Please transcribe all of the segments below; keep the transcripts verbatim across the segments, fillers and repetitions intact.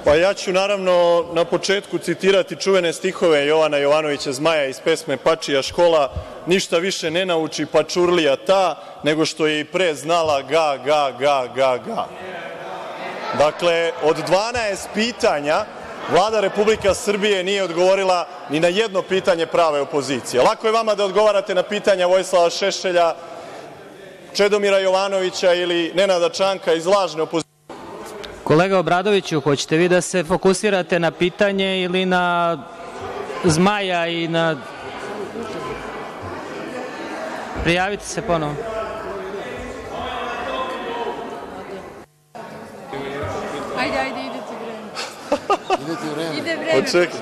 Pa ja ću naravno na početku citirati čuvene stihove Jovana Jovanovića Zmaja iz pesme „Pačija škola“, ništa više ne nauči pačurlija ta, nego što je i pre znala ga, ga, ga, ga, ga. Dakle, od dvanaest pitanja Vlada Republike Srbije nije odgovorila ni na jedno pitanje prave opozicije. Lako je vama da odgovarate na pitanja Vojislava Šešelja, Čedomira Jovanovića ili Nenada Čanka iz lažne opozicije. Kolega Obradoviću, hoćete vi da se fokusirate na pitanje ili na Zmaja i na... Prijavite se ponovo. Ajde, ajde, idete vreme. Idete vreme. Ide vreme. Očekaj.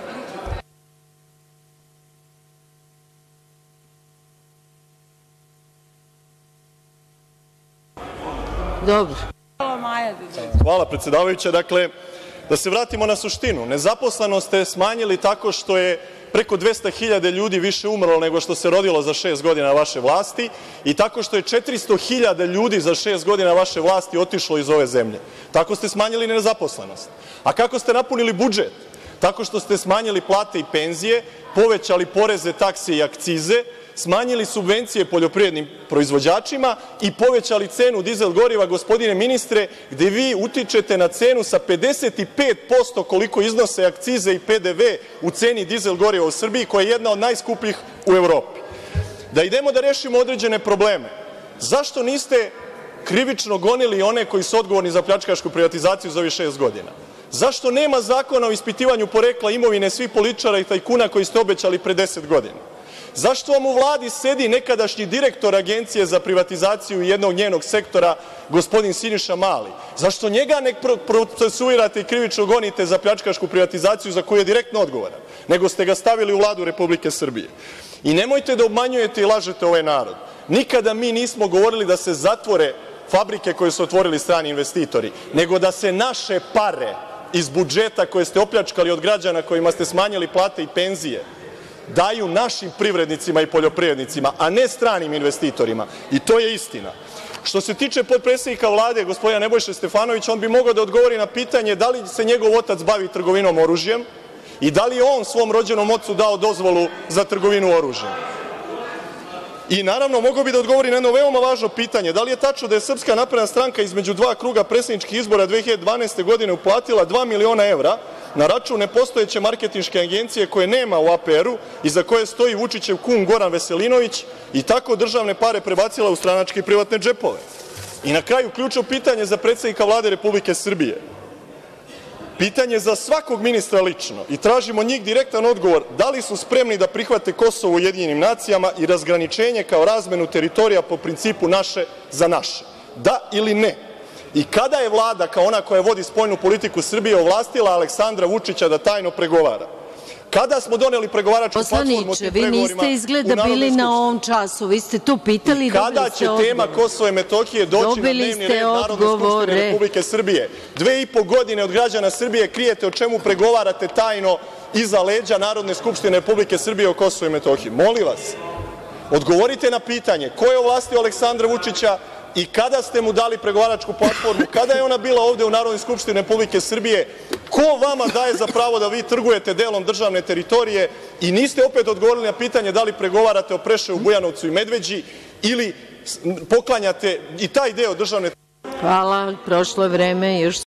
Dobro. Hvala, predsedavajuća. Dakle, da se vratimo na suštinu. Nezaposlenost ste smanjili tako što je preko dvesta hiljada ljudi više umrlo nego što se rodilo za šest godina vaše vlasti i tako što je četiristo hiljada ljudi za šest godina vaše vlasti otišlo iz ove zemlje. Tako ste smanjili nezaposlenost. A kako ste napunili budžet? Tako što ste smanjili plate i penzije, povećali poreze, takse i akcize, smanjili subvencije poljoprivrednim proizvođačima i povećali cenu dizel goriva, gospodine ministre, gde vi utičete na cenu sa pedeset pet posto koliko iznose akcize i pe de ve u ceni dizel goriva u Srbiji, koja je jedna od najskupljih u Evropi. Da idemo da rešimo određene probleme. Zašto niste krivično gonili one koji su odgovorni za pljačkašku privatizaciju za ovih šest godina? Zašto nema zakona o ispitivanju porekla imovine svih političara i tajkuna koji ste obećali pre deset godina? Zašto vam u Vladi sedi nekadašnji direktor Agencije za privatizaciju jednog njenog sektora, gospodin Siniša Mali? Zašto njega ne procesuirate i krivično gonite za pljačkašku privatizaciju za koju je direktno odgovoran, nego ste ga stavili u Vladu Republike Srbije? I nemojte da obmanjujete i lažete ovaj narod. Nikada mi nismo govorili da se zatvore fabrike koje su otvorili strani investitori, nego da se naše pare iz budžeta koje ste opljačkali od građana kojima ste smanjili plate i penzije daju našim privrednicima i poljoprivrednicima, a ne stranim investitorima. I to je istina. Što se tiče potpredsednika Vlade, gospodina Nebojše Stefanovića, on bi mogao da odgovori na pitanje da li se njegov otac bavi trgovinom oružjem i da li je on svom rođenom ocu dao dozvolu za trgovinu oružjem. I naravno, mogao bi da odgovori na jedno veoma važno pitanje. Da li je tačno da je Srpska napredna stranka između dva kruga predsedničkih izbora dve hiljade dvanaeste. godine uplatila dva miliona evra na račun nepostojeće marketinške agencije koje nema u a pe eru i za koje stoji Vučićev kum Goran Veselinović i tako državne pare prebacila u stranačke i privatne džepove? I na kraju, ključno pitanje za predsednika Vlade Republike Srbije. Pitanje za svakog ministra lično i tražimo od njih direktan odgovor da li su spremni da prihvate Kosovo u Ujedinjenim nacijama i razgraničenje kao razmenu teritorija po principu naše za naše. Da ili ne? I kada je Vlada, kao ona koja vodi spoljnu politiku Srbije, ovlastila Aleksandra Vučića da tajno pregovara? Kada smo doneli pregovaračku platformu o tim pregovorima u Narodnoj skupštini? Poslaniče, vi niste izgleda bili na ovom času. Vi ste to pitali i dobili ste odgovor. Kada će tema Kosova i Metohije doći na dnevni red Narodne skupštine Republike Srbije? Dve i po godine od građana Srbije krijete o čemu pregovarate tajno iza leđa Narodne skupštine Republike Srbije o Kosovu i Metohiji. Molim vas, odgovorite na pitanje ko je ovlastio Aleksandra Vučića i kada ste mu dali pregovaračku platformu, kada je ona bila ovde u Narodnoj skupštini Republike Srbije, ko vama daje za pravo da vi trgujete delom državne teritorije i niste opet odgovorili na pitanje da li pregovarate o Preševu, Bujanovcu i Medveđi ili poklanjate i taj deo državne teritorije. Hvala, prošlo je vreme. Još